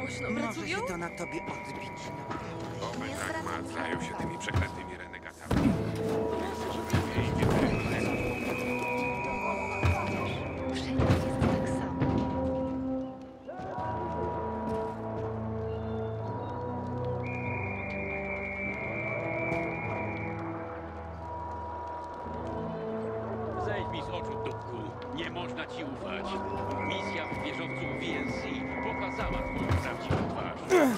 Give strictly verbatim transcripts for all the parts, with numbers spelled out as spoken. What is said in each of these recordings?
głośno Może pracują? się to na tobie odbić. No. Oby Nie tak zwracam macają się uwagi. tymi przeklętymi renegatami. Nie idzie tego. Wszędzie jest tak samo. Zejdź mi z oczu, dupku. Nie można ci ufać. Misja w wieżowcu V N C pokazała twoją prawdziwą twarz.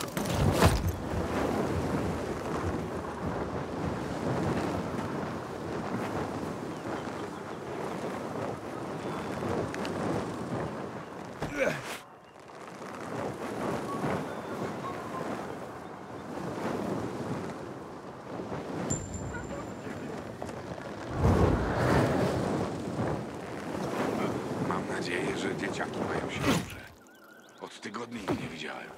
Mam nadzieję, że dzieciaki mają się dobrze. Od tygodni ich nie widziałem.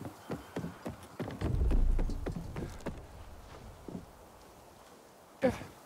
Ugh.